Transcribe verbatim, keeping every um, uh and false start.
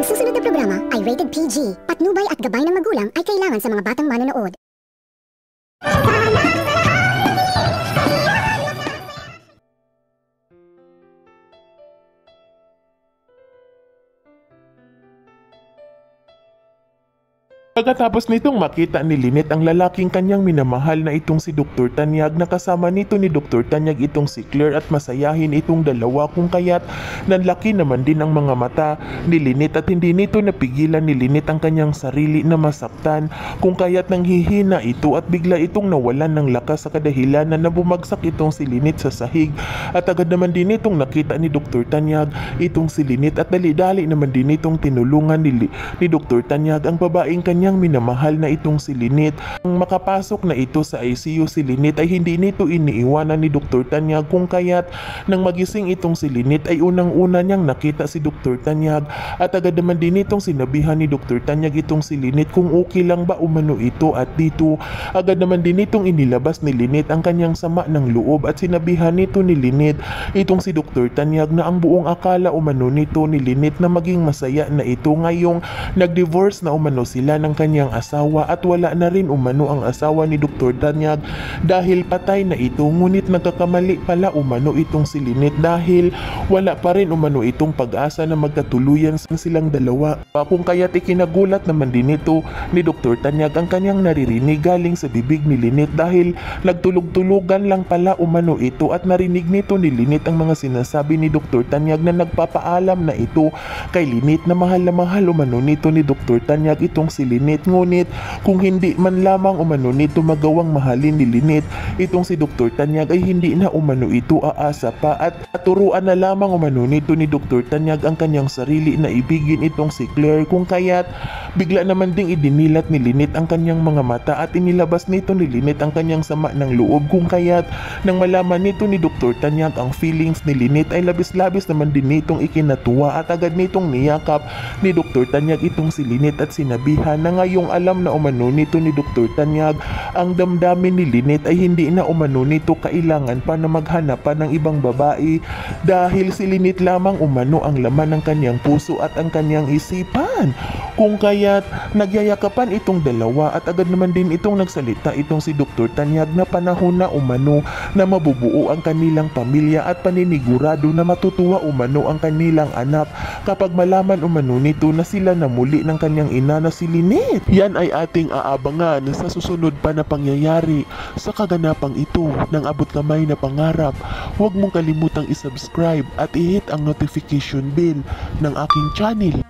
susunod na programa ay rated P G. Patnubay at gabay ng magulang ay kailangan sa mga batang manonood. Pagkatapos nitong makita ni Lynette ang lalaking kanyang minamahal na itong si Doktor Tanyag, nakasama nito ni Doktor Tanyag itong si Claire at masayahin itong dalawa, kung kaya't nanlaki naman din ang mga mata ni Lynette at hindi nito napigilan ni Lynette ang kanyang sarili na masaktan, kung kaya't nanghihina ito at bigla itong nawalan ng lakas sa kadahilanan na bumagsak itong si Lynette sa sahig. At agad naman din itong nakita ni Doktor Tanyag itong si Lynette at dali-dali naman din itong tinulungan ni, ni Doktor Tanyag ang babaeng kanyang niyang minamahal na itong si Lynette. Ang makapasok na ito sa I C U si Lynette ay hindi nito iniiwanan ni Doktor Tanyag, kung kaya't nang magising itong si Lynette ay unang-una niyang nakita si Doktor Tanyag at agad naman din itong sinabihan ni Doktor Tanyag itong si Lynette kung okay lang ba umano ito, at dito agad naman din itong inilabas ni Lynette ang kanyang sama ng loob at sinabihan nito ni Lynette itong si Doktor Tanyag na ang buong akala umano nito ni Lynette na maging masaya na ito ngayong nag-divorce na umano sila ng kanyang asawa at wala na rin umano ang asawa ni Doktor Tanyag dahil patay na ito, ngunit nagkakamali pala umano itong si Lynette dahil wala pa rin umano itong pag-asa na magkatuluyan silang dalawa, kung kaya't ikinagulat naman din ito ni Doktor Tanyag ang kanyang naririnig galing sa bibig ni Lynette dahil nagtulog-tulugan lang pala umano ito at narinig nito ni Lynette ang mga sinasabi ni Doktor Tanyag na nagpapaalam na ito kay Lynette na mahal na mahal umano nito ni Doktor Tanyag itong si Lynette. Ngunit kung hindi man lamang umano nito magawang mahalin ni Lynette itong si Doktor Tanyag ay hindi na umano ito aasa pa at turuan na lamang umano nito ni Doktor Tanyag ang kanyang sarili na ibigin itong si Claire, kung kaya't bigla naman ding idinilat ni Lynette ang kanyang mga mata at inilabas nito ni Lynette ang kanyang sama ng loob, kung kaya't nang malaman nito ni Doktor Tanyag ang feelings ni Lynette ay labis-labis naman din nitong ikinatuwa at agad nitong niyakap ni Doktor Tanyag itong si Lynette at sinabihan na ngayong alam na umano nito ni Doktor Tanyag ang damdamin ni Lynette ay hindi na umano nito kailangan pa na maghanap pa ng ibang babae dahil si Lynette lamang umano ang laman ng kanyang puso at ang kanyang isipan, kung kaya't nagyayakapan itong dalawa at agad naman din itong nagsalita itong si Doktor Tanyag na panahon na umano na mabubuo ang kanilang pamilya at paninigurado na matutuwa umano ang kanilang anak kapag malaman umano nito na sila na muli ng kanyang ina na si Lynette. Yan ay ating aabangan sa susunod pa na pangyayari sa kaganapang ito ng abot kamay na pangarap. Huwag mong kalimutang isubscribe at i-hit ang notification bell ng aking channel.